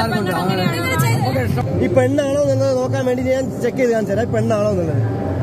ഈ പെണ്ണാണോ എന്നുള്ളത് നോക്കാൻ വേണ്ടി ഞാൻ ചെക്ക് ചെയ്ത് കാണിച്ചു തരാം. പെണ്ണാണോ എന്നുള്ളത്.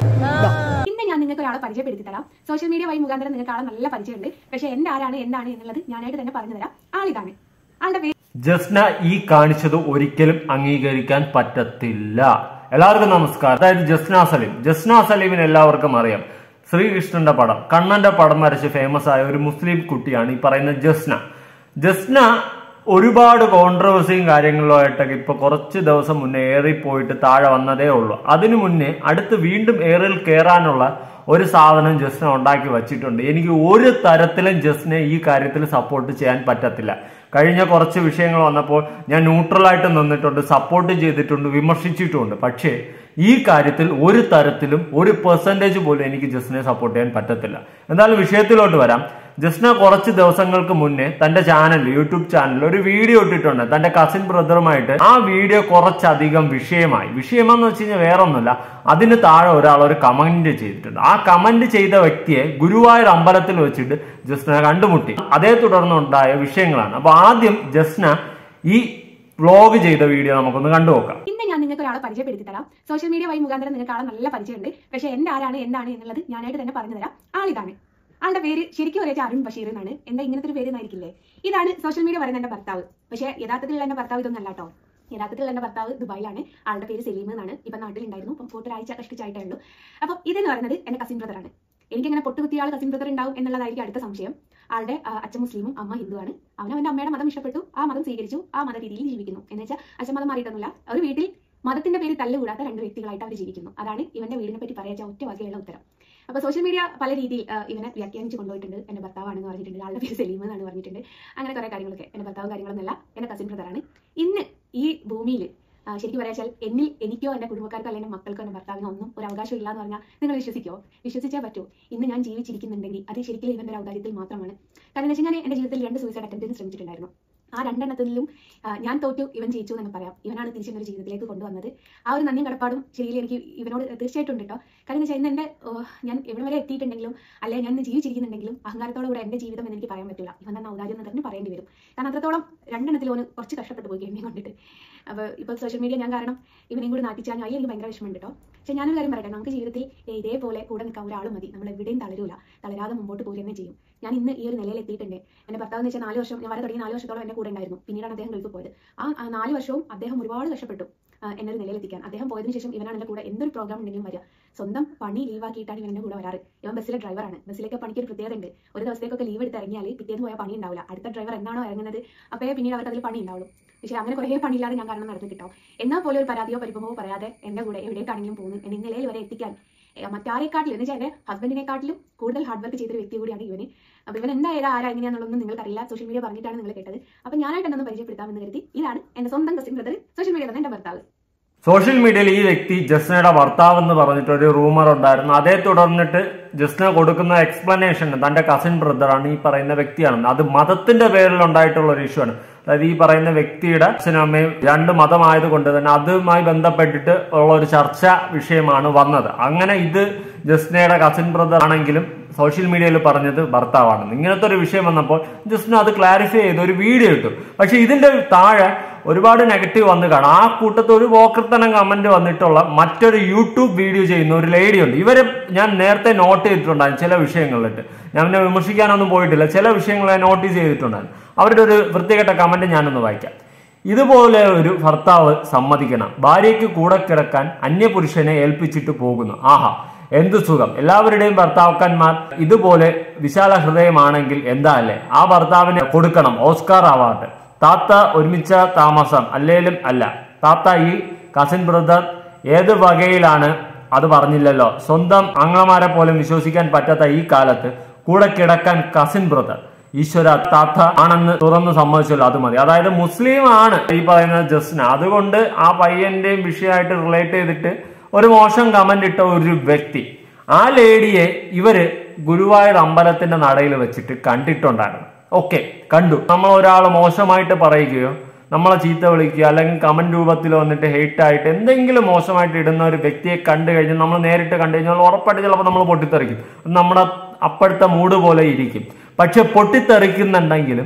ഇന്ന് ഞാൻ നിങ്ങൾക്ക് ഒരാളെ പരിചയപ്പെടുത്തി തരാം. സോഷ്യൽ മീഡിയ വഴി മുഖാന്തരം നിങ്ങൾക്ക് ആളെ നല്ല പരിചയമുണ്ട്. പക്ഷെ എന്റെ ആരാണ് എന്താണ് എന്നുള്ളത് ഞാനായിട്ട് തന്നെ പറഞ്ഞു തരാം. ആളിതാണ്. ആളുടെ പേര് ജസ്ന. ഈ കാണിച്ചത് ഒരിക്കലും അംഗീകരിക്കാൻ പറ്റത്തില്ല. എല്ലാവർക്കും നമസ്കാരം. അതായത് ജസ്ന സലീം. ജസ്ന സലീമിന് എല്ലാവർക്കും അറിയാം. ശ്രീകൃഷ്ണന്റെ പടം, കണ്ണന്റെ പടം വരച്ച് ഫേമസ് ആയ ഒരു മുസ്ലിം കുട്ടിയാണ് ഈ പറയുന്ന ജസ്ന. ജസ്ന ഒരുപാട് കോൺട്രവേഴ്സിയും കാര്യങ്ങളുമായിട്ടൊക്കെ ഇപ്പൊ കുറച്ച് ദിവസം മുന്നേ ഏറി പോയിട്ട് താഴെ വന്നതേ ഉള്ളൂ. അതിനു മുന്നേ അടുത്ത് വീണ്ടും ഏറിൽ കയറാനുള്ള ഒരു സാധനം ജസ്ന ഉണ്ടാക്കി വച്ചിട്ടുണ്ട്. എനിക്ക് ഒരു തരത്തിലും ജസ്നെ ഈ കാര്യത്തിൽ സപ്പോർട്ട് ചെയ്യാൻ പറ്റത്തില്ല. കഴിഞ്ഞ കുറച്ച് വിഷയങ്ങൾ വന്നപ്പോൾ ഞാൻ ന്യൂട്രലായിട്ട് നിന്നിട്ടുണ്ട്, സപ്പോർട്ട് ചെയ്തിട്ടുണ്ട്, വിമർശിച്ചിട്ടുമുണ്ട്. പക്ഷേ ഈ കാര്യത്തിൽ ഒരു തരത്തിലും ഒരു പെർസെന്റേജ് പോലും എനിക്ക് ജസ്നെ സപ്പോർട്ട് ചെയ്യാൻ പറ്റത്തില്ല. എന്തായാലും വിഷയത്തിലോട്ട് വരാം. ജസ്ന കുറച്ച് ദിവസങ്ങൾക്ക് മുന്നേ തന്റെ ചാനൽ, യൂട്യൂബ് ചാനലിൽ ഒരു വീഡിയോ ഇട്ടിട്ടുണ്ട് തന്റെ കസിൻ ബ്രദറുമായിട്ട്. ആ വീഡിയോ കുറച്ചധികം വിഷയമെന്ന് വെച്ച് കഴിഞ്ഞാൽ വേറെ ഒന്നുമില്ല, അതിന് താഴെ ഒരാൾ ഒരു കമന്റ് ചെയ്തിട്ടുണ്ട്. ആ കമന്റ് ചെയ്ത വ്യക്തിയെ ഗുരുവായൂർ അമ്പലത്തിൽ വെച്ചിട്ട് ജസ്ന കണ്ടുമുട്ടി. അതേ തുടർന്നുണ്ടായ വിഷയങ്ങളാണ്. അപ്പൊ ആദ്യം ജസ്ന ഈ വ്ലോഗ് ചെയ്ത വീഡിയോ നമുക്കൊന്ന് കണ്ടുനോക്കാം. ഇന്ന് ഞാൻ നിങ്ങൾക്ക് ഒരാളെ പരിചയപ്പെടുത്തി തരാം. സോഷ്യൽ മീഡിയ വഴി മുഖാന്തരം നിങ്ങൾക്ക് ആളെ നല്ല പരിചയമുണ്ട്. പക്ഷെ എന്റെ ആരാണ് എന്താണ് എന്നുള്ളത് ഞാനായിട്ട് തന്നെ പറഞ്ഞു തരാം. ആളിതാണ്. ആളുടെ പേര് ശരിക്കും ഒരേ അരുൺ ബഷീർ എന്നാണ്. എന്താ ഇങ്ങനത്തെ ഒരു പേര് എന്നായിരിക്കില്ലേ? ഇതാണ് സോഷ്യൽ മീഡിയ പറയുന്ന എന്റെ ഭർത്താവ്. പക്ഷെ യഥാർത്ഥത്തിലുള്ള എന്റെ ഭർത്താവ് ഇതൊന്നല്ല കേട്ടോ. യഥാർത്ഥത്തിലുള്ള എന്റെ ഭർത്താവ് ദുബായിലാണ്. ആളുടെ പേര് സലീം എന്നാണ്. ഇപ്പൊ നാട്ടിലുണ്ടായിരുന്നു. ഇപ്പം ഒരാഴ്ച കഷ്ടിച്ചായിട്ടേ ഉള്ളൂ. അപ്പൊ ഇതെന്ന് പറയുന്നത് എന്റെ കസിൻ ബ്രദറാണ്. എനിക്കിങ്ങനെ പൊട്ടുകുത്തിയ ആൾ കസിൻ ബ്രദർ ഉണ്ടാവും എന്നുള്ളതായിരിക്കും അടുത്ത സംശയം. ആളുടെ അച്ഛൻ മുസ്ലിമും അമ്മ ഹിന്ദുവാണ്. അവന്റെ അമ്മയുടെ മതം ഇഷ്ടപ്പെട്ടു, ആ മതം സ്വീകരിച്ചു, ആ മത രീതിയിൽ ജീവിക്കുന്നു. എന്ന് വെച്ചാൽ അച്ഛൻ മതം മാറിയിട്ടൊന്നുമില്ല. ഒരു വീട്ടിൽ മതത്തിന്റെ പേര് തല്ലുകൂടാത്ത രണ്ട് വ്യക്തികളായിട്ട് അവർ ജീവിക്കുന്നു. അതാണ് ഇവന്റെ വീടിനെ പറ്റി പറയാച്ച ഒറ്റ വാക്കിലുള്ള ഉത്തരം. അപ്പൊ സോഷ്യൽ മീഡിയ പല രീതിയിൽ ഇവനെ വ്യാഖ്യാനിച്ച് കൊണ്ടുപോയിട്ടുണ്ട്. എന്റെ ഭർത്താവാണെന്ന് പറഞ്ഞിട്ടുണ്ട്, ആളുടെ പേര് സലീം എന്നാണ് പറഞ്ഞിട്ടുണ്ട്. അങ്ങനെ കുറെ കാര്യങ്ങളൊക്കെ. എന്റെ ഭർത്താവും കാര്യങ്ങളൊന്നുമല്ല, എന്റെ കസിൻ ബ്രദറാണ്. ഇന്ന് ഈ ഭൂമിയിൽ ശരിക്കും പറയാച്ചാൽ എനിക്കോ എന്റെ കുടുംബക്കാർക്കോ അല്ലെങ്കിൽ മക്കൾക്കോ എന്റെ ഭർത്താവിനോ ഒന്നും ഒരു അവകാശം ഇല്ല എന്ന് പറഞ്ഞാൽ നിങ്ങൾ വിശ്വസിക്കോ? വിശ്വസിച്ചേ പറ്റൂ. ഇന്ന് ഞാൻ ജീവിച്ചിരിക്കുന്നുണ്ടെങ്കിൽ അത് ശരിക്കും ഇവന്റെ ഒരു ഔദാര്യത്തിൽ മാത്രമാണ്. കാരണം എന്ന് വെച്ചാൽ ഞാൻ എന്റെ ജീവിതത്തിൽ 2 സൂയിസൈഡ് അറ്റംപ്റ്റിന് ശ്രമിച്ചിട്ടുണ്ടായിരുന്നു. ആ 2 എണ്ണത്തിലും ഞാൻ തോറ്റു, ഇവൻ ജയിച്ചു എന്ന് പറയാം. ഇവനാണ് തിരിച്ചെന്നൊരു ജീവിതത്തിലേക്ക് കൊണ്ടുവന്നത്. ആ ഒരു നന്ദിയും കടപ്പാടും ശരിക്കും എനിക്ക് ഇവനോട് തീർച്ചയായിട്ടും ഉണ്ട് കേട്ടോ. കാരണം എന്ന് വെച്ചാൽ ഇന്ന് ഞാൻ എവിടെ വരെ എത്തിയിട്ടുണ്ടെങ്കിലും അല്ലെങ്കിൽ ഞാൻ ഇന്ന് ജീവിച്ചിരിക്കുന്നുണ്ടെങ്കിലും അഹങ്കാരത്തോടെ കൂടെ എന്റെ ജീവിതം എന്ന് എനിക്ക് പറയാൻ പറ്റില്ല. ഇവൻ തന്നെ ഔദാര്യം എന്ന് തന്നെ പറയേണ്ടി വരും. കാരണം അത്രത്തോളം 2 എണ്ണത്തിൽ ഓന് കുറച്ച് കഷ്ടപ്പെട്ടു പോയി എന്നെ കൊണ്ടിട്ട്. അപ്പോൾ ഇപ്പോൾ സോഷ്യൽ മീഡിയ ഞാൻ കാരണം ഇവനെയും കൂടി നാട്ടിച്ചാൽ അതിൽ എനിക്ക് ഭയങ്കര വിഷമമുണ്ട് കേട്ടോ. പക്ഷേ ഞാനൊരു കാര്യം പറയട്ടെ, നമുക്ക് ജീവിതത്തിൽ ഇതേപോലെ കൂടെ നിൽക്കാൻ ഒരാളും മതി. നമ്മൾ എവിടെയും തളരാതെ മുമ്പോട്ട് പോയി തന്നെ ചെയ്യും. ഞാൻ ഇന്ന് ഈ ഒരു നിലയിൽ എത്തിയിട്ടുണ്ട്. എന്റെ ഭർത്താവ് എന്ന് വെച്ചാൽ 4 വർഷം ഞാൻ വരെ തുടങ്ങി 4 വർഷത്തോളം എന്റെ കൂടെ ഉണ്ടായിരുന്നു. പിന്നീടാണ് അദ്ദേഹം ഗൾഫ് പോയത്. ആ 4 വർഷവും അദ്ദേഹം ഒരുപാട് കഷ്ടപ്പെട്ടു എന്നൊരു നിലയിലെത്തിക്കാൻ. അദ്ദേഹം പോയതിനു ശേഷം ഇവനാണ് എന്റെ കൂടെ എന്തൊരു പ്രോഗ്രാം ഉണ്ടെങ്കിലും വരിക. സ്വന്തം പണി ലീവാക്കിയിട്ടാണ് ഇവന്റെ കൂടെ വരാറ്. ഇവൻ ബസ്സിലെ ഡ്രൈവറാണ്. ബസ്സിലേക്ക് പണിക്ക് ഒരു പ്രത്യേകത ഉണ്ട്. ഒരു ദിവസത്തേക്കൊക്കെ ലീവ് എടുത്ത് ഇറങ്ങിയാൽ പിറ്റേന്ന് പോയാൽ പണി ഉണ്ടാവില്ല. അടുത്ത ഡ്രൈവർ എന്നാണോ ഇറങ്ങുന്നത് അപ്പോഴേ പിന്നീട് അവർക്ക് അതിൽ പണി ഉണ്ടാവുള്ളൂ. പക്ഷേ അങ്ങനെ കുറേ പണിയില്ലാതെ ഞാൻ കാരണം നടന്നു കിട്ടോ. എന്നാൽ പോലും ഒരു പരാതിയോ പരിഭവമോ പറയാതെ എന്റെ കൂടെ എവിടേക്കാണെങ്കിലും പോകുന്നു. എന്നെ നിലയിൽ വരെ എത്തിക്കാൻ മറ്റാരെക്കാട്ടിലും എന്ന് വെച്ചാൽ എന്റെ ഹസ്ബൻഡിനെക്കാട്ടിലും കൂടുതൽ ഹാർഡ് വർക്ക് ചെയ്തൊരു വ്യക്തി കൂടിയാണ് ഇവന്. അപ്പൊ ഇവൻ എന്തായാലും ആരാ എങ്ങനെയാണെന്നുള്ളതൊന്നും നിങ്ങൾക്കറിയില്ല. സോഷ്യൽ മീഡിയ പറഞ്ഞിട്ടാണ് നിങ്ങൾ കേട്ടത്. അപ്പൊ ഞാനായിട്ട് എന്നൊന്ന് പരിചയപ്പെടുത്താമെന്ന് കരുതി. ഇതാണ് എന്റെ സ്വന്തം കസിൻ ബ്രദർ, സോഷ്യൽ മീഡിയ തന്നെ എന്റെ ഭർത്താവ്. സോഷ്യൽ മീഡിയയിൽ ഈ വ്യക്തി ജസ്നയുടെ ഭർത്താവ് എന്ന് പറഞ്ഞിട്ട് ഒരു റൂമർ ഉണ്ടായിരുന്നു. അതേ തുടർന്നിട്ട് ജസ്ന കൊടുക്കുന്ന എക്സ്പ്ലനേഷൻ തന്റെ കസിൻ ബ്രദറാണ് ഈ പറയുന്ന വ്യക്തിയാണെന്ന്. അത് മതത്തിന്റെ പേരിൽ ഉണ്ടായിട്ടുള്ള ഒരു ഇഷ്യൂ ആണ്. അതായത് ഈ പറയുന്ന വ്യക്തിയുടെ അച്ഛനും അമ്മയും 2 മതമായതുകൊണ്ട് തന്നെ അതുമായി ബന്ധപ്പെട്ടിട്ട് ഉള്ള ഒരു ചർച്ചാ വിഷയമാണ് വന്നത്. അങ്ങനെ ഇത് ജസ്നയുടെ കസിൻ ബ്രദർ ആണെങ്കിലും സോഷ്യൽ മീഡിയയിൽ പറഞ്ഞത് ഭർത്താവാണെന്ന്. ഇങ്ങനത്തെ ഒരു വിഷയം വന്നപ്പോൾ ജസ്ന അത് ക്ലാരിഫൈ ചെയ്ത് ഒരു വീഡിയോ ഇട്ടു. പക്ഷെ ഇതിന്റെ താഴെ ഒരുപാട് നെഗറ്റീവ് വന്ന് കാണാം. ആ കൂട്ടത്തിൽ ഒരു വോക്കർത്തനം കമന്റ് വന്നിട്ടുള്ള മറ്റൊരു യൂട്യൂബ് വീഡിയോ ചെയ്യുന്ന ഒരു ലേഡി ഉണ്ട്. ഇവരെ ഞാൻ നേരത്തെ നോട്ട് ചെയ്തിട്ടുണ്ടായിരുന്നു ചില വിഷയങ്ങളിലിട്ട്. ഞാൻ പിന്നെ വിമർശിക്കാനൊന്നും പോയിട്ടില്ല. ചില വിഷയങ്ങൾ ഞാൻ നോട്ടീസ് ചെയ്തിട്ടുണ്ടായിരുന്നു. അവരുടെ ഒരു വൃത്തികെട്ട കമന്റ് ഞാനൊന്ന് വായിക്കാം. ഇതുപോലെ ഒരു ഭർത്താവ് സമ്മതിക്കണം. ഭാര്യയ്ക്ക് കൂടെ കിടക്കാൻ അന്യപുരുഷനെ ഏൽപ്പിച്ചിട്ട് പോകുന്നു. ആഹാ, എന്ത് സുഖം. എല്ലാവരുടെയും ഭർത്താക്കന്മാർ ഇതുപോലെ വിശാല ഹൃദയമാണെങ്കിൽ എന്താ അല്ലേ? ആ ഭർത്താവിന് കൊടുക്കണം ഓസ്കാർ അവാർഡ്. താത്ത ഒരുമിച്ച താമസം അല്ലേലും അല്ല. താത്ത ഈ കസിൻ ബ്രദർ ഏത് വകയിലാണ് അത് പറഞ്ഞില്ലല്ലോ. സ്വന്തം ആങ്ങളമാരെ പോലും വിശ്വസിക്കാൻ പറ്റാത്ത ഈ കാലത്ത് കൂടെ കിടക്കാൻ കസിൻ ബ്രദർ. ഈശ്വര, താത്ത ആണെന്ന് തുറന്ന് സമ്മതിച്ചല്ലോ, അത് മതി. അതായത് മുസ്ലിം ആണ് ഈ പറയുന്ന ജസ്ന. അതുകൊണ്ട് ആ പയ്യന്റെയും വിഷയമായിട്ട് റിലേറ്റ് ചെയ്തിട്ട് ഒരു മോശം കമന്റ് ഇട്ട ഒരു വ്യക്തി. ആ ലേഡിയെ ഇവര് ഗുരുവായൂർ അമ്പലത്തിന്റെ നടയിൽ വെച്ചിട്ട് കണ്ടിട്ടുണ്ടായിരുന്നു. ഓക്കെ, കണ്ടു. നമ്മൾ ഒരാൾ മോശമായിട്ട് പറയുകയോ നമ്മളെ ചീത്ത വിളിക്കുക അല്ലെങ്കിൽ കമന്റ് രൂപത്തിൽ വന്നിട്ട് ഹെയ്റ്റ് ആയിട്ട് എന്തെങ്കിലും മോശമായിട്ട് ഇടുന്ന ഒരു വ്യക്തിയെ കണ്ടു കഴിഞ്ഞാൽ നമ്മൾ നേരിട്ട് കണ്ടു കഴിഞ്ഞാൽ ഉറപ്പായിട്ട് ചിലപ്പോൾ നമ്മൾ പൊട്ടിത്തെറിക്കും. നമ്മുടെ അപ്പോഴത്തെ മൂഡ് പോലെ ഇരിക്കും. പക്ഷെ പൊട്ടിത്തെറിക്കുന്നുണ്ടെങ്കിലും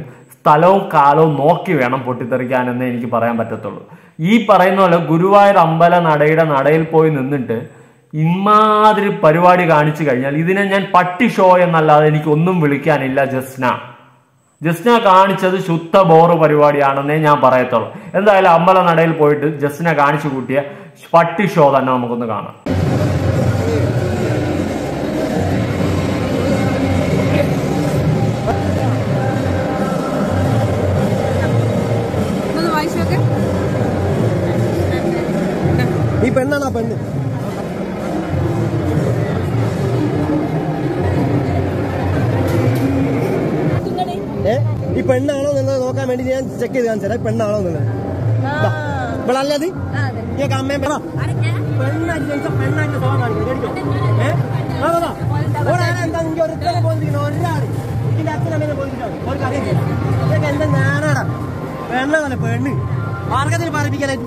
സ്ഥലവും കാലവും നോക്കി വേണം പൊട്ടിത്തെറിക്കാനെന്നേ എനിക്ക് പറയാൻ പറ്റത്തുള്ളൂ. ഈ പറയുന്ന പോലെ ഗുരുവായൂർ അമ്പല നടയിൽ പോയി നിന്നിട്ട് ഇമാതിരി പരിപാടി കാണിച്ചു കഴിഞ്ഞാൽ ഇതിനെ ഞാൻ പട്ടി ഷോ എന്നല്ലാതെ എനിക്ക് ഒന്നും വിളിക്കാനില്ല. ജസ്ന കാണിച്ചത് ശുദ്ധ ബോറ് പരിപാടിയാണെന്നേ ഞാൻ പറയത്തുള്ളൂ. എന്തായാലും അമ്പല നടയിൽ പോയിട്ട് ജസ്ന കാണിച്ചു കൂട്ടിയ പട്ടി ഷോ തന്നെ നമുക്കൊന്ന് കാണാം. ഈ പെണ്ണാണ് ആ പെണ്ണ്. ഈ പെണ്ണാണോ എന്നുള്ളത് നോക്കാൻ വേണ്ടി ഞാൻ ചെക്ക് ചെയ്ത് കാണിച്ചു തരാം. പെണ്ണാണോ എന്നുള്ളത് ഇവിടെ അല്ലത് ഇതൊക്കെ അമ്മയും പെണ്ണായിട്ട് പെണ്ണായിട്ട് സോളം കാണിക്കും. എന്താ എനിക്ക് ഒരുത്തനെ പോയിരിക്കണം, ഒരാൾ ഇതിന്റെ അച്ഛനമ്മേനെ പോയിരിക്കണം. അവർക്ക് അറിയില്ല ഇതൊക്കെ എന്താ ഞാനാടാ പെണ്ണാണല്ലേ പെണ്ണ് മാർഗത്തിൽ പറയിപ്പിക്കാനായിട്ട്.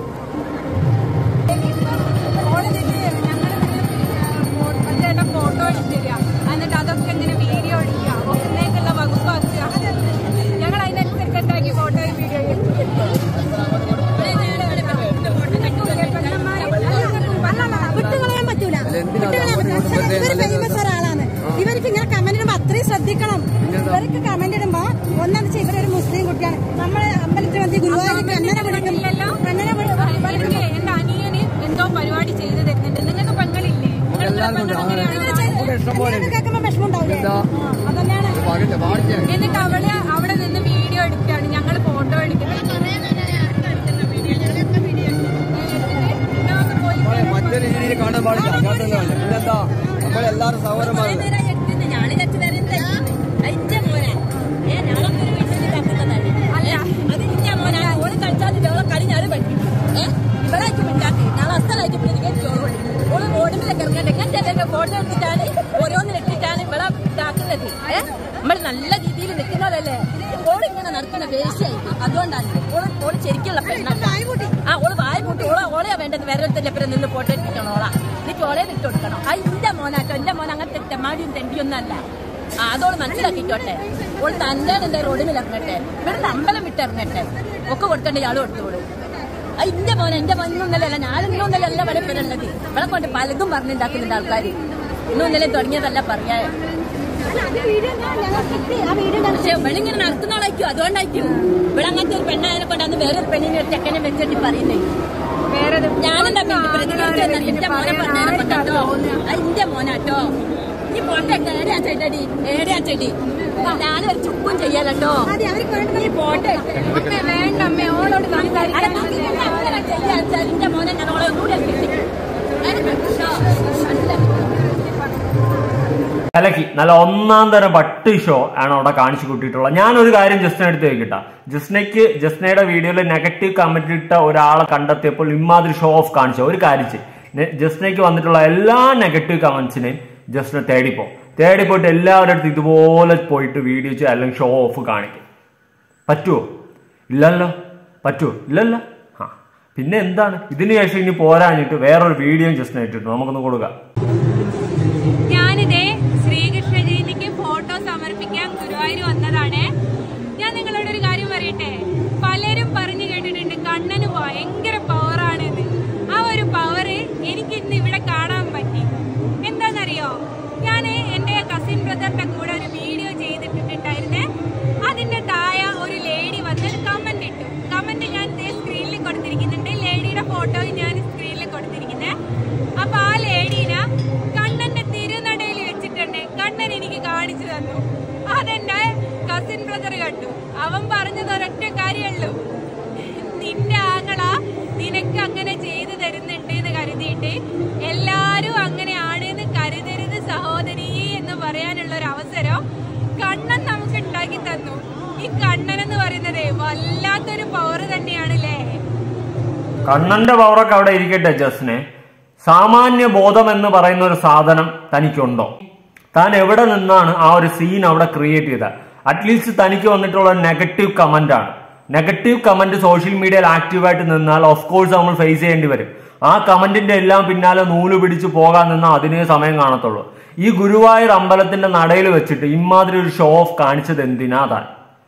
ഫോട്ടോ എടുത്തില്ല, എന്നിട്ട് അതൊക്കെ ഇങ്ങനെ വീഡിയോ എടുക്കുക, ഒന്നേക്കുള്ള വകുപ്പാക്കുക. ഞങ്ങൾ അതിനനുസരിച്ചിട്ടാക്കി ഫോട്ടോ വീഡിയോ വിട്ടുകളയാൻ പറ്റൂല. ഫേമസ് ഒരാളാണ്. ഇവർക്ക് ഇങ്ങനെ കമന്റ് ഇടുമ്പോ അത്രയും ശ്രദ്ധിക്കണം. ഇവർക്ക് കമന്റ് ഇടുമ്പോ ഒന്നാന്ന് വെച്ചാൽ ഇവരൊരു മുസ്ലിം കുട്ടിയാണ്. നമ്മളെ അമ്പലത്തിൽ വന്ന് ഗുരുവായൂർ കണ്ണനെ വിളിക്കുന്നില്ലല്ലോ. എന്റെ അനിയന് എന്തോ പരിപാടി ചെയ്തു തരുന്നുണ്ട്. നിങ്ങൾക്ക് പെങ്ങളില്ലേ? കേൾക്കുമ്പോ വിഷമം ഉണ്ടാവില്ലേ? അതന്നെയാണ്. എന്നിട്ട് അവിടെ നിന്ന് വീഡിയോ എടുക്കുകയാണ്, ഞങ്ങൾ ഫോട്ടോ എടുക്കുന്നത്. മറ്റൊരു രീതിയിൽ കാണാൻ പാടില്ല. പിന്നെന്താ നമ്മളെല്ലാരും സൗകര്യമാണ്. ഞാന് കച്ചു തരുന്നത് അതിന്റെ മോനെ ഞാനൊരു വീട്ടിൽ തക്കുന്നതല്ലേ. അല്ല അത് ഇന്റെ മോനെ ഓള് കളിച്ചാൽ ഓളെ കളി ഞാൻ പഠിക്കും. ഇവളായിട്ട് ഉണ്ടാക്കി നാളെ അസ്ഥലായിട്ട് പിടിക്കാൻ ചോറ് ഓള് റോഡിലൊക്കെ ഇറങ്ങട്ടെ. എന്റെ ഫോട്ടോ എടുത്തിട്ടാണ് ഓരോന്നിലിട്ടിട്ടാണ് ഇവിടെ ഇതാക്കുന്നത്. നമ്മൾ നല്ല രീതിയിൽ നിൽക്കുന്നതല്ലേ. ഓളിങ്ങനെ നടക്കുന്ന വേശയായിട്ട് അതുകൊണ്ടാണ് ഓള് ശരിക്കുള്ള പെണ്ണാണ്. ആ ഓള് വായ കൂട്ടി ഓളെയാ വേണ്ടത്. വേറൊരുത്തല്ലേ പേരെ നിന്ന് ഫോട്ടോ എടുപ്പിക്കണം. എനിക്ക് ഓളെ ഇട്ട് കൊടുക്കണം. ആ എന്റെ മോനാട്ടോ. എന്റെ മോൻ അങ്ങനത്തെ തെമ്മാടിയും തെണ്ടിയൊന്നും അല്ല. അതോള് മനസ്സിലാക്കിക്കോട്ടെ. ഓള് തന്നെ എന്റെ റോഡിൽ ഇറങ്ങട്ടെ, ഇവിടെ അമ്പലം വിട്ടിറങ്ങട്ടെ. ഒക്കെ കൊടുക്കേണ്ട ഇയാളും കൊടുത്തോളൂ. എന്റെ മോനെ എന്റെ മഞ്ഞൊന്നല്ല, ഞാനൊന്നല്ല അല്ല ഇവിടെ വരുന്നത്. ഇവിടെ കൊണ്ട് പലതും പറഞ്ഞുണ്ടാക്കുന്നുണ്ട് ആൾക്കാർ. ഇന്നൊന്നല്ലേ തുടങ്ങിയതല്ല പറയാ. പക്ഷെ ഇവളിങ്ങനെ നടത്തുന്നോളായിരിക്കും. അതുകൊണ്ടായിരിക്കും ഇവിടെ അങ്ങനത്തെ ഒരു പെണ്ണായതിനെ കൊണ്ടാന്ന് വേറൊരു പെണ്ണിനെ ഒരു ചെക്കനെ വെച്ചിട്ട് പറയുന്നേ. ഞാനെന്താ പ്രതികരിച്ചു എന്റെ മോനെ പറഞ്ഞതിനെ കൊണ്ടാട്ടോ. എന്റെ മോനാട്ടോ. ഈ പോട്ടെ ഏടെയാ ചേട്ടടി ഏടെയാ ചെടി. ഞാനൊരു ചുക്കും ചെയ്യാലോ. ഈ പോട്ടെ വേണ്ട അമ്മ ഓളോട് എന്റെ മോനെ ഞാൻ ഓളെ ഒന്നുകൂടെ കലക്കി നല്ല ഒന്നാം തരം പട്ടി ഷോ ആണ് അവിടെ കാണിച്ചു കൂട്ടിയിട്ടുള്ളത്. ഞാനൊരു കാര്യം ജസ്റ്റിനെ എടുത്ത് വെക്കട്ടെ. ജസ്നയുടെ വീഡിയോയിൽ നെഗറ്റീവ് കമന്റ് ഇട്ട ഒരാളെ കണ്ടെത്തിയപ്പോൾ ഇമാതിരി ഷോ ഓഫ് കാണിച്ചു. ഒരു കാര്യം ജസ്നയ്ക്ക് വന്നിട്ടുള്ള എല്ലാ നെഗറ്റീവ് കമന്റ്സിനെയും ജസ്റ്റിനെ തേടിപ്പോയിട്ട് എല്ലാവരുടെ അടുത്ത് ഇതുപോലെ പോയിട്ട് വീഡിയോ ചെയ്യുക അല്ലെങ്കിൽ ഷോ ഓഫ് കാണിക്കും. പറ്റുമോ? ഇല്ലല്ലോ. പറ്റുമോ? ഇല്ലല്ലോ. പിന്നെ എന്താണ് ഇതിന് ശേഷം ഇനി പോരാഞ്ഞിട്ട് വേറൊരു വീഡിയോ ജസ്റ്റിനെ ഇട്ടിട്ടു നമുക്കൊന്ന് കൊടുക്കാം. ഞാനിതേ ശ്രീകൃഷ്ണ ജയന്തിക്ക് ഫോട്ടോ സമർപ്പിക്കാൻ ഗുരുവായൂർ വന്നതാണ്. ഞാൻ നിങ്ങളോട് ഒരു കാര്യം പറയട്ടെ. പലരും പറഞ്ഞു കേട്ടിട്ടുണ്ട് കണ്ണന് ഭയങ്കര പവറാണെന്ന്. ആ ഒരു പവറ് എനിക്ക് ഇന്ന് ഇവിടെ കാണാൻ പറ്റി. എന്താണെന്നറിയോ? ഞാൻ എന്റെ കസിൻ ബ്രദറിന്റെ കൂടെ ഒരു വീഡിയോ ചെയ്തിട്ടുണ്ടായിരുന്നേ. അതിന്റെ താഴെ ഒരു ലേഡി വന്ന് കമന്റ് ഇട്ടു. കമന്റ് ഞാൻ സ്ക്രീനിൽ കൊടുത്തിരിക്കുന്നുണ്ട്. ലേഡിയുടെ ഫോട്ടോയും ഞാൻ സ്ക്രീനിൽ കൊടുത്തിരിക്കുന്നത്. അപ്പൊ ആ ലേഡീനെ കണ്ണന്റെ തിരുനടയിൽ വെച്ചിട്ടുണ്ട് കണ്ണൻ എനിക്ക് കാണിച്ചു തന്നു. അതെന്റെ കസിൻ ബ്രദർ കണ്ടു. അവൻ പറഞ്ഞത് ഒരൊറ്റ കാര്യമുള്ളൂ, നിന്റെ ആങ്ങള നിനക്ക് അങ്ങനെ ചെയ്തു തരുന്നുണ്ട് എന്ന് കരുതിയിട്ട് എല്ലാരും അങ്ങനെയാണെന്ന് കരുതരുത് സഹോദരി എന്ന് പറയാനുള്ള ഒരു അവസരം കണ്ണൻ നമുക്ക് ഉണ്ടാക്കി തന്നു. ഈ കണ്ണൻ എന്ന് പറയുന്നത് വല്ലാത്തൊരു പവർ തന്നെയാണല്ലേ. കണ്ണന്റെ പവറൊക്കെ അവിടെ ഇരിക്കട്ടെ. ജസ്നെ, സാമാന്യ ബോധം എന്ന് പറയുന്ന ഒരു സാധനം തനിക്കുണ്ടോ? താൻ എവിടെ നിന്നാണ് ആ ഒരു സീൻ അവിടെ ക്രിയേറ്റ് ചെയ്തത്? അറ്റ്ലീസ്റ്റ് തനിക്ക് വന്നിട്ടുള്ള നെഗറ്റീവ് കമന്റ് ആണ്. നെഗറ്റീവ് കമന്റ് സോഷ്യൽ മീഡിയയിൽ ആക്റ്റീവായിട്ട് നിന്നാൽ ഓഫ് കോഴ്സ് നമ്മൾ ഫേസ് ചെയ്യേണ്ടി വരും. ആ കമന്റിന്റെ എല്ലാം പിന്നാലെ നൂല് പിടിച്ച് പോകാൻ നിന്നാൽ അതിനേ സമയം കാണത്തുള്ളൂ. ഈ ഗുരുവായൂർ അമ്പലത്തിന്റെ നടയിൽ വെച്ചിട്ട് ഇമാതിരി ഒരു ഷോ ഓഫ് കാണിച്ചത് എന്തിനാ താൻ?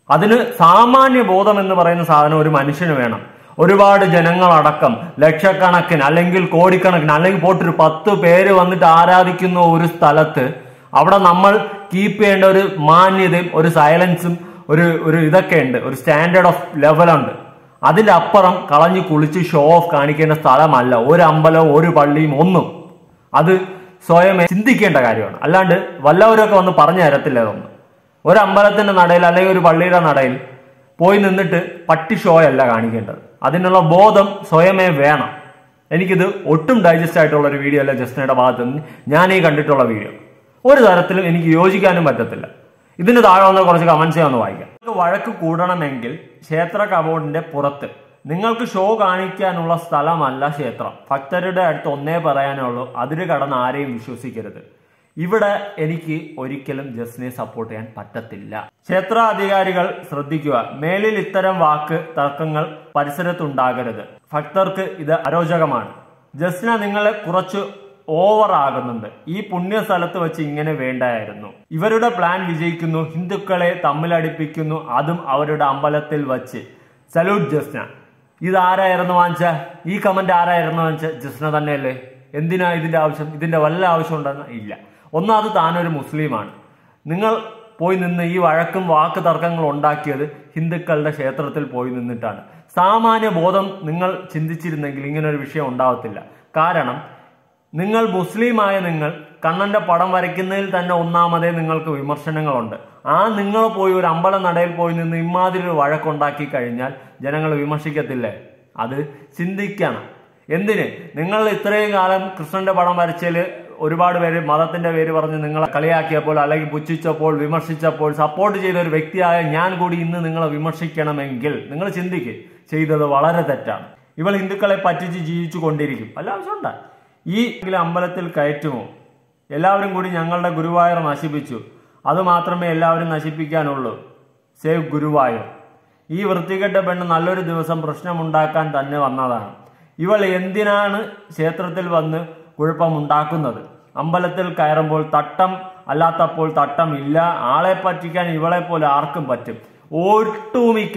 അതിന് സാമാന്യ ബോധം എന്ന് പറയുന്ന സാധനം ഒരു മനുഷ്യന് വേണം. ഒരുപാട് ജനങ്ങളടക്കം ലക്ഷക്കണക്കിന് അല്ലെങ്കിൽ കോടിക്കണക്കിന് അല്ലെങ്കിൽ പോട്ടൊരു 10 പേര് വന്നിട്ട് ആരാധിക്കുന്ന ഒരു സ്ഥലത്ത് അവിടെ നമ്മൾ കീപ്പ് ചെയ്യേണ്ട ഒരു മാന്യതയും ഒരു സൈലൻസും ഒരു ഇതൊക്കെ ഉണ്ട്, ഒരു സ്റ്റാൻഡേർഡ് ഓഫ് ലെവലുണ്ട്. അതിന്റെ അപ്പുറം കളഞ്ഞു കുളിച്ച് ഷോ ഓഫ് കാണിക്കേണ്ട സ്ഥലമല്ല ഒരു അമ്പലവും ഒരു പള്ളിയും ഒന്നും. അത് സ്വയം ചിന്തിക്കേണ്ട കാര്യമാണ്. അല്ലാണ്ട് വല്ലവരൊക്കെ വന്ന് പറഞ്ഞു തരത്തില്ല. അതൊന്നും ഒരു അമ്പലത്തിന്റെ നടയിൽ അല്ലെങ്കിൽ ഒരു പള്ളിയുടെ നടയിൽ പോയി നിന്നിട്ട് പട്ടി ഷോ അല്ല കാണിക്കേണ്ടത്. അതിനുള്ള ബോധം സ്വയമേ വേണം. എനിക്കിത് ഒട്ടും ഡൈജസ്റ്റ് ആയിട്ടുള്ള ഒരു വീഡിയോ അല്ല ജസ്നയുടെ ഭാഗത്ത് നിന്ന് ഞാൻ ഈ കണ്ടിട്ടുള്ള വീഡിയോ. ഒരു തരത്തിലും എനിക്ക് യോജിക്കാനും പറ്റത്തില്ല. ഇതിന് താഴെ വന്ന കുറച്ച് കമന്റ്സ് ഒന്ന് വായിക്കാം. വഴക്ക് കൂടണമെങ്കിൽ ക്ഷേത്ര കബോർഡിന്റെ പുറത്ത്. നിങ്ങൾക്ക് ഷോ കാണിക്കാനുള്ള സ്ഥലമല്ല ക്ഷേത്രം. ഭക്തരുടെ അടുത്ത് ഒന്നേ പറയാനുള്ളൂ, അതിര് കടന്ന് ആരെയും വിശ്വസിക്കരുത്. ഇവിടെ എനിക്ക് ഒരിക്കലും ജസ്നയെ സപ്പോർട്ട് ചെയ്യാൻ പറ്റത്തില്ല. ക്ഷേത്ര അധികാരികൾ ശ്രദ്ധിക്കുക, മേലിൽ ഇത്തരം വാക്ക് തർക്കങ്ങൾ പരിസരത്തുണ്ടാകരുത്. ഭക്തർക്ക് ഇത് അരോചകമാണ്. ജസ്ന നിങ്ങളെ കുറച്ച് ഓവർ ആകുന്നുണ്ട്. ഈ പുണ്യ സ്ഥലത്ത് വെച്ച് ഇങ്ങനെ വേണ്ടായിരുന്നു. ഇവരുടെ പ്ലാൻ വിജയിക്കുന്നു, ഹിന്ദുക്കളെ തമ്മിലടിപ്പിക്കുന്നു, അതും അവരുടെ അമ്പലത്തിൽ വച്ച്. സല്യൂട്ട് ജസ്ന. ഇതാരായിരുന്നു വാങ്ങിച്ച ഈ കമന്റ്? ആരായിരുന്നു വാങ്ങിച്ച? ജസ്ന തന്നെയല്ലേ? എന്തിനാ ഇതിന്റെ ആവശ്യം? ഇതിന്റെ വല്ല ആവശ്യം ഉണ്ടെന്ന് ഇല്ല. ഒന്നാമത് താനൊരു മുസ്ലിമാണ്. നിങ്ങൾ പോയി നിന്ന് ഈ വഴക്കും വാക്ക് തർക്കങ്ങൾ ഉണ്ടാക്കിയത് ഹിന്ദുക്കളുടെ ക്ഷേത്രത്തിൽ പോയി നിന്നിട്ടാണ്. സാമാന്യ ബോധം നിങ്ങൾ ചിന്തിച്ചിരുന്നെങ്കിൽ ഇങ്ങനൊരു വിഷയം ഉണ്ടാവത്തില്ല. കാരണം നിങ്ങൾ മുസ്ലിമായ നിങ്ങൾ കണ്ണന്റെ പടം വരയ്ക്കുന്നതിൽ തന്നെ ഒന്നാമതേ നിങ്ങൾക്ക് വിമർശനങ്ങളുണ്ട്. നിങ്ങൾ പോയി ഒരു അമ്പല നടയിൽ പോയി നിന്ന് ഇമാതിരി ഒരു വഴക്കുണ്ടാക്കി കഴിഞ്ഞാൽ ജനങ്ങൾ വിമർശിക്കത്തില്ലേ? അത് ചിന്തിക്കണം. എന്തിന്? നിങ്ങൾ ഇത്രയും കാലം കൃഷ്ണന്റെ പടം വരച്ചതിൽ ഒരുപാട് പേര് മതത്തിന്റെ പേര് പറഞ്ഞ് നിങ്ങളെ കളിയാക്കിയപ്പോൾ അല്ലെങ്കിൽ പുച്ഛിച്ചപ്പോൾ വിമർശിച്ചപ്പോൾ സപ്പോർട്ട് ചെയ്ത ഒരു വ്യക്തിയായ ഞാൻ കൂടി ഇന്ന് നിങ്ങളെ വിമർശിക്കണമെങ്കിൽ നിങ്ങൾ ചിന്തിക്കുക, ചെയ്തത് വളരെ തെറ്റാണ്. ഇവൾ ഹിന്ദുക്കളെ പറ്റിച്ച് ജീവിച്ചു കൊണ്ടിരിക്കും. വല്ല ആവശ്യമുണ്ടാ? ഈ അമ്പലത്തിൽ കയറ്റുമോ? എല്ലാവരും കൂടി ഞങ്ങളുടെ ഗുരുവായൂർ നശിപ്പിച്ചു. അത് മാത്രമേ എല്ലാവരും നശിപ്പിക്കാനുള്ളൂ. സേവ് ഗുരുവായൂർ. ഈ വൃത്തികെട്ട പെണ്ണ് നല്ലൊരു ദിവസം പ്രശ്നമുണ്ടാക്കാൻ തന്നെ വന്നതാണ്. ഇവൾ എന്തിനാണ് ക്ഷേത്രത്തിൽ വന്ന് കുഴപ്പമുണ്ടാക്കുന്നത്? അമ്പലത്തിൽ കയറുമ്പോൾ തട്ടം, അല്ലാത്തപ്പോൾ തട്ടം ഇല്ല. ആളെ പറ്റിക്കാൻ ഇവളെ പോലെ ആർക്കും പറ്റും. ഒട്ടുമിക്ക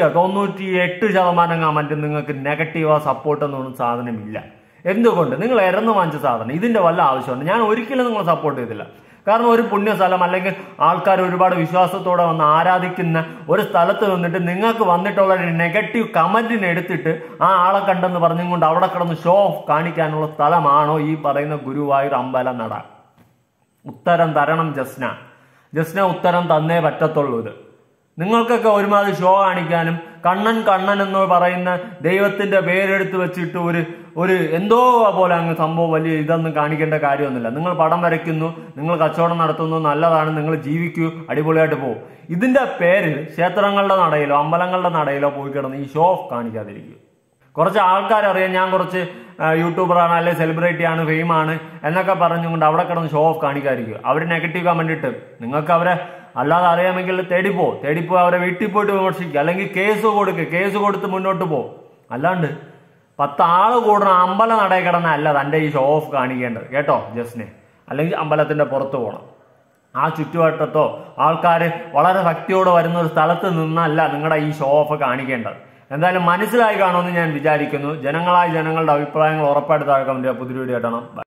98% കമന്റ് നിങ്ങൾക്ക് നെഗറ്റീവോ സപ്പോർട്ട് എന്നൊന്നും സാധനമില്ല. എന്തുകൊണ്ട്? നിങ്ങൾ ഇറന്നു വാങ്ങിച്ച സാധനം ഇതിന്റെ വല്ല ആവശ്യമുണ്ട്? ഞാൻ ഒരിക്കലും നിങ്ങളെ സപ്പോർട്ട് ചെയ്തില്ല. കാരണം ഒരു പുണ്യസ്ഥലം അല്ലെങ്കിൽ ആൾക്കാർ ഒരുപാട് വിശ്വാസത്തോടെ വന്ന് ആരാധിക്കുന്ന ഒരു സ്ഥലത്ത് വന്നിട്ട് നിങ്ങൾക്ക് വന്നിട്ടുള്ള ഒരു നെഗറ്റീവ് കമന്റിനെ എടുത്തിട്ട് ആ ആളെ കണ്ടെന്ന് പറഞ്ഞുകൊണ്ട് അവിടെ കിടന്ന് ഷോ ഓഫ് കാണിക്കാനുള്ള സ്ഥലമാണോ ഈ പറയുന്ന ഗുരുവായൂർ അമ്പല നട? ഉത്തരം തരണം ജസ്ന. ജസ്ന ഉത്തരം തന്നേ പറ്റത്തുള്ളൂ. ഇത് നിങ്ങൾക്കൊക്കെ ഒരുമാതിരി ഷോ കാണിക്കാനും കണ്ണൻ എന്ന് പറയുന്ന ദൈവത്തിന്റെ പേരെടുത്ത് വെച്ചിട്ട് ഒരു എന്തോ പോലെ അങ്ങ് സംഭവം വലിയ ഇതൊന്നും കാണിക്കേണ്ട കാര്യമൊന്നുമില്ല. നിങ്ങൾ പടം വരയ്ക്കുന്നു, നിങ്ങൾ കച്ചവടം നടത്തുന്നു, നല്ലതാണ്, നിങ്ങൾ ജീവിക്കൂ, അടിപൊളിയായിട്ട് പോകും. ഇതിന്റെ പേരിൽ ക്ഷേത്രങ്ങളുടെ നടയിലോ അമ്പലങ്ങളുടെ നടയിലോ പോയി കിടന്ന് ഈ ഷോ ഓഫ് കാണിക്കാതിരിക്കും. കുറച്ച് ആൾക്കാരറിയാം ഞാൻ കുറച്ച് യൂട്യൂബറാണ് അല്ലെങ്കിൽ സെലിബ്രിറ്റി ആണ്, ഫെയിമാണ് എന്നൊക്കെ പറഞ്ഞുകൊണ്ട് അവിടെ കിടന്ന് ഷോ ഓഫ് കാണിക്കാതിരിക്കും. അവർ നെഗറ്റീവ് കമന്റ് ഇട്ട് നിങ്ങൾക്ക് അവരെ അല്ലാതെ അറിയാമെങ്കിൽ തേടിപ്പോ അവരെ വീട്ടിൽ പോയിട്ട് വിമർശിക്കുക, അല്ലെങ്കിൽ കേസ് കൊടുത്ത് മുന്നോട്ട് പോ. അല്ലാണ്ട് 10 ആള് കൂടുന്ന അമ്പല നടയിൽ കിടന്നല്ല തന്റെ ഈ ഷോ ഓഫ് കാണിക്കേണ്ടത് കേട്ടോ ജസ്നെ. അല്ലെങ്കിൽ അമ്പലത്തിന്റെ പുറത്ത് പോകണം. ആ ചുറ്റുവട്ടത്തോ ആൾക്കാർ വളരെ ഭക്തിയോടെ വരുന്ന ഒരു സ്ഥലത്ത് നിന്നല്ല നിങ്ങളുടെ ഈ ഷോ ഓഫ് കാണിക്കേണ്ടത്. എന്തായാലും മനസ്സിലായി കാണുമെന്ന് ഞാൻ വിചാരിക്കുന്നു. ജനങ്ങളുടെ അഭിപ്രായങ്ങൾ ഉറപ്പായിട്ട് താഴെ കമന്റ് ചെയ്യുക. പുതിയ വീഡിയോ ഇടണം.